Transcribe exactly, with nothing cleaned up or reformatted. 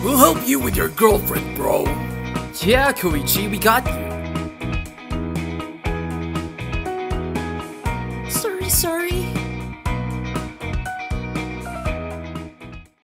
We'll help you with your girlfriend, bro. Yeah, Koichi, we got you. Sorry, sorry.